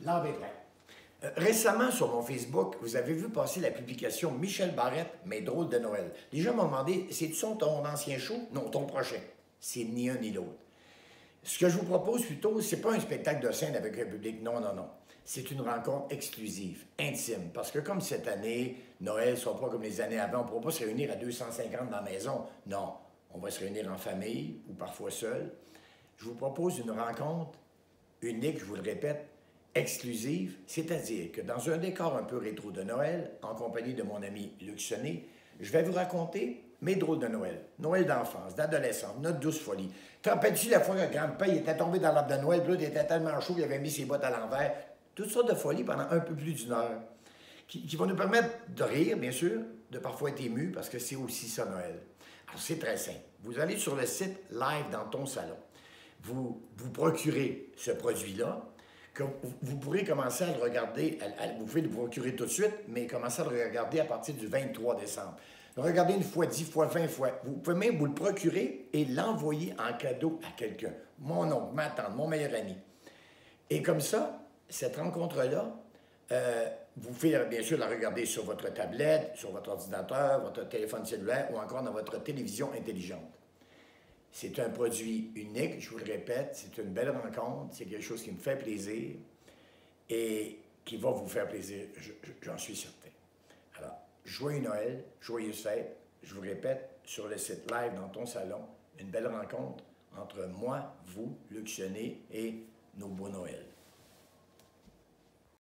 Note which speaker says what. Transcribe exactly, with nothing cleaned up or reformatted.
Speaker 1: L'arbre est prêt. Euh, récemment, sur mon Facebook, vous avez vu passer la publication Michel Barrette, Mes drôles de Noël. Les gens m'ont demandé, c'est-tu son ton ancien show? Non, ton prochain. C'est ni un ni l'autre. Ce que je vous propose plutôt, c'est pas un spectacle de scène avec un public, non, non, non. C'est une rencontre exclusive, intime, parce que comme cette année, Noël ne sera pas comme les années avant, on ne pourra pas se réunir à deux cent cinquante dans la maison. Non, on va se réunir en famille ou parfois seul. Je vous propose une rencontre unique, je vous le répète, exclusive, c'est-à-dire que dans un décor un peu rétro de Noël, en compagnie de mon ami Luc Sonnet, je vais vous raconter mes drôles de Noël, Noël d'enfance, d'adolescence, notre douce folie. Te rappelles-tu la fois que grand-père était tombé dans l'arbre de Noël, puis là, il était tellement chaud qu'il avait mis ses bottes à l'envers? Toutes sortes de folies pendant un peu plus d'une heure, qui, qui vont nous permettre de rire, bien sûr, de parfois être ému, parce que c'est aussi ça, Noël. Alors, c'est très simple. Vous allez sur le site Live dans ton salon. Vous vous procurez ce produit-là, que vous pourrez commencer à le regarder, à, à, vous pouvez le procurer tout de suite, mais commencer à le regarder à partir du vingt-trois décembre. Regardez une fois, dix fois, vingt fois. Vous pouvez même vous le procurer et l'envoyer en cadeau à quelqu'un. Mon oncle, ma tante, mon meilleur ami. Et comme ça, cette rencontre-là, euh, vous pouvez bien sûr la regarder sur votre tablette, sur votre ordinateur, votre téléphone cellulaire ou encore dans votre télévision intelligente. C'est un produit unique, je vous le répète, c'est une belle rencontre, c'est quelque chose qui me fait plaisir et qui va vous faire plaisir, j'en suis certain. Alors, joyeux Noël, joyeuse fête, je vous répète, sur le site Live dans ton salon, une belle rencontre entre moi, vous, Luc Sonnet et nos beaux Noëls.